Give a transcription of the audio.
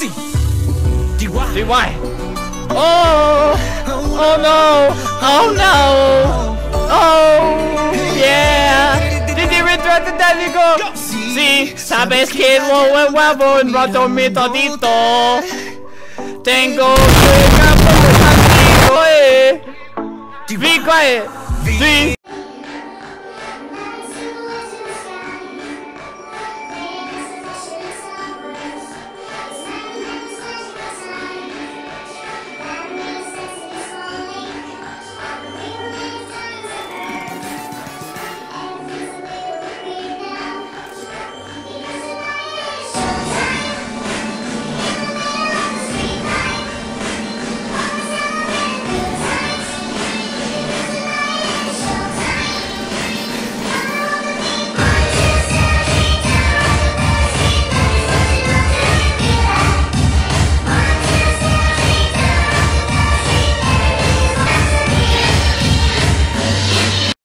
DY. Oh, oh no, oh no, oh yeah. Did you return to Davigo? Sí, sabes que el huevo roto mi todito. Tengo que ir a por contigo, Be quiet. Sí.